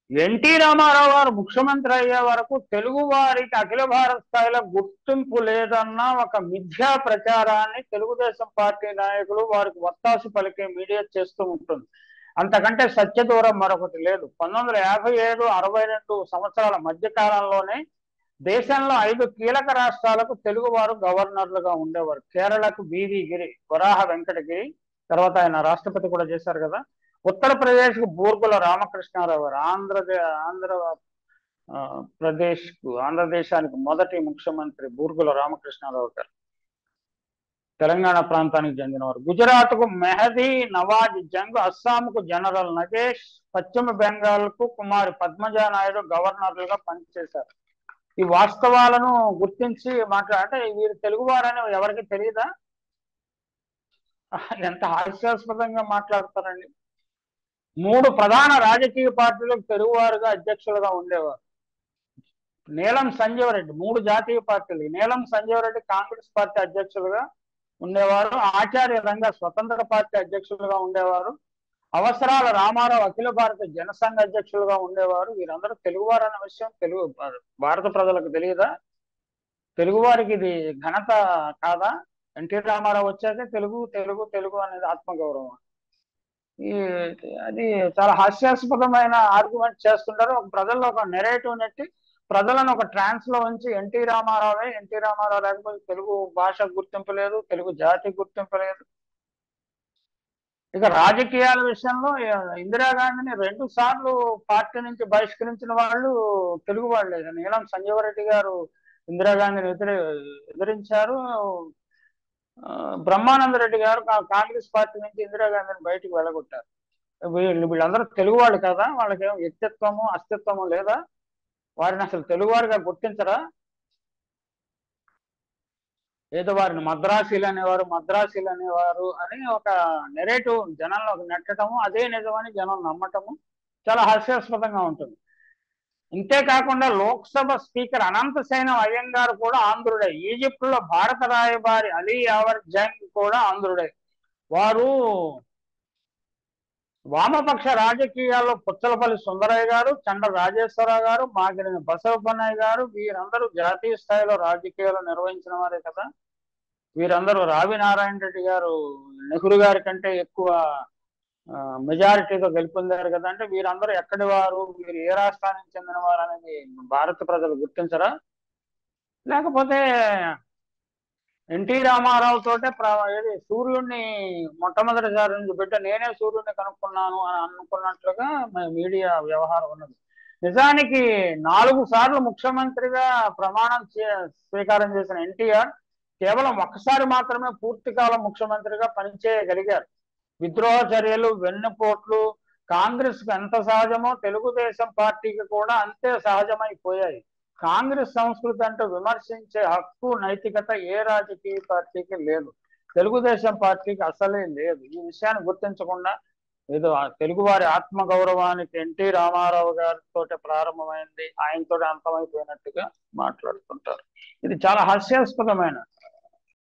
NT Ramarao గారు ముఖ్యమంత్రి అయ్యే వరకు తెలుగు వారికి అఖిల భారత స్థాయిలో గుర్తింపు లేదన్న ఒక మిథ్యా ప్రచారాన్ని తెలుగుదేశం పార్టీ నాయకులు వారికి వత్తాసు పలికే మీడియా చేస్తూ ఉంటుంది. అంతకంటే సత్యదూరం మరొకటి లేదు. 1957, 62 సంవత్సరాల మధ్య కాలంలోనే దేశంలో 5 కీలక రాష్ట్రాలకు తెలుగు వారు గవర్నర్లుగా ఉండేవారు. కేరళకు బివి గిరి, వరాహ వెంకటగిరి, తర్వాత ఆయన రాష్ట్రపతి కూడా చేశారు కదా. ఉత్తరప్రదేశ్ కు బూర్గుల రామకృష్ణారావు గారు, ఆంధ్రదేశానికి మొదటి ముఖ్యమంత్రి బూర్గుల రామకృష్ణారావు గారు, తెలంగాణ ప్రాంతానికి చెందినవారు. గుజరాత్ కు మెహదీ నవాజ్ జంగ్, అస్సాంకు జనరల్ నగేష్, పశ్చిమ బెంగాల్ కు కుమారి పద్మజా నాయుడు గవర్నర్లుగా పనిచేశారు. ఈ వాస్తవాలను గుర్తించి అంటే వీరు తెలుగువారని ఎవరికి తెలియదా? ఎంత హాస్యాస్పదంగా మాట్లాడతారండి. 3 ప్రధాన రాజకీయ పార్టీలకు తెలుగువారుగా అధ్యక్షులుగా ఉండేవారు. నీలం సంజీవరెడ్డి 3 జాతీయ పార్టీలు. నీలం సంజీవరెడ్డి కాంగ్రెస్ పార్టీ అధ్యక్షులుగా ఉండేవారు. ఆచార్య రంగ స్వతంత్ర పార్టీ అధ్యక్షులుగా ఉండేవారు. అవసరాల రామారావు అఖిల భారత జనసంఘ అధ్యక్షులుగా ఉండేవారు. వీరందరూ తెలుగువారు అన్న విషయం భారత ప్రజలకు తెలియదా? తెలుగువారికి ఇది ఘనత కాదా? ఎన్టీ రామారావు వచ్చాకే తెలుగు తెలుగు తెలుగు అనేది ఆత్మగౌరవం. అది చాలా హాస్యాస్పదమైన ఆర్గ్యుమెంట్ చేస్తుంటారు. ప్రజల్లో ఒక నెరేటివ్ నెట్టి ప్రజలను ఒక ట్రాన్స్ లో ఉంచి ఎన్టీ రామారావు లేకపోతే తెలుగు భాష గుర్తింపు లేదు, తెలుగు జాతి గుర్తింపు లేదు. ఇక రాజకీయాల విషయంలో ఇందిరాగాంధీని 2 సార్లు పార్టీ నుంచి బహిష్కరించిన వాళ్ళు తెలుగు వాళ్ళే. నీలం సంజీవరెడ్డి గారు ఇందిరాగాంధీని ఎదిరించారు. బ్రహ్మానంద రెడ్డి గారు కాంగ్రెస్ పార్టీ నుంచి ఇందిరాగాంధీని బయటికి వెళ్ళగొట్టారు. వీళ్ళందరూ తెలుగు వాళ్ళు కదా, వాళ్ళకేమో వ్యక్తిత్వము అస్తిత్వము లేదా? వారిని అసలు తెలుగువారిగా గుర్తించరా? ఏదో వారిని మద్రాసీలు అనేవారు అని ఒక నెరేటివ్ జనంలో నెట్టడము, అదే నిజమని జనం నమ్మటము చాలా హాస్యాస్పదంగా ఉంటుంది. ఇంతేకాకుండా లోక్సభ స్పీకర్ అనంతసేన అయ్యంగారు కూడా ఆంధ్రుడే. ఈజిప్టులో భారత రాయబారి అలీ యావర్ జంగ్ కూడా ఆంధ్రుడే. వారు వామపక్ష రాజకీయాల్లో పుచ్చలపల్లి సుందరయ్య గారు, చండ్ర రాజేశ్వరరావు గారు, మాగిరిని బసవపన్నయ్య గారు వీరందరూ జాతీయ స్థాయిలో రాజకీయాలు నిర్వహించిన వారే కదా. వీరందరూ రావి నారాయణ రెడ్డి గారు నెహ్రూ గారి కంటే ఎక్కువ మెజారిటీతో గెలుపొందారు కదా. అంటే వీరందరూ ఎక్కడి వారు, వీరు ఏ రాష్ట్రానికి చెందిన వారు అనేది భారత ప్రజలు గుర్తించరా? లేకపోతే ఎన్టీ రామారావు తోటే సూర్యుడిని మొట్టమొదటిసారి నుంచి బిడ్డ నేనే సూర్యుడిని కనుక్కున్నాను అని అనుకున్నట్లుగా మీడియా వ్యవహారం ఉన్నది. నిజానికి 4 సార్లు ముఖ్యమంత్రిగా ప్రమాణం స్వీకారం చేసిన ఎన్టీఆర్ కేవలం ఒక్కసారి మాత్రమే పూర్తికాలం ముఖ్యమంత్రిగా పనిచేయగలిగారు. విద్రోహ చర్యలు, వెన్నుపోట్లు కాంగ్రెస్ కు ఎంత సహజమో తెలుగుదేశం పార్టీకి కూడా అంతే సహజమైపోయాయి. కాంగ్రెస్ సంస్కృతి అంటే విమర్శించే హక్కు, నైతికత ఏ రాజకీయ పార్టీకి లేదు. తెలుగుదేశం పార్టీకి అసలే లేదు. ఈ విషయాన్ని గుర్తించకుండా ఏదో తెలుగువారి ఆత్మగౌరవానికి ఎన్టీ రామారావు గారితో ప్రారంభమైంది, ఆయనతో అంతమైపోయినట్టుగా మాట్లాడుతుంటారు. ఇది చాలా హాస్యాస్పదమైన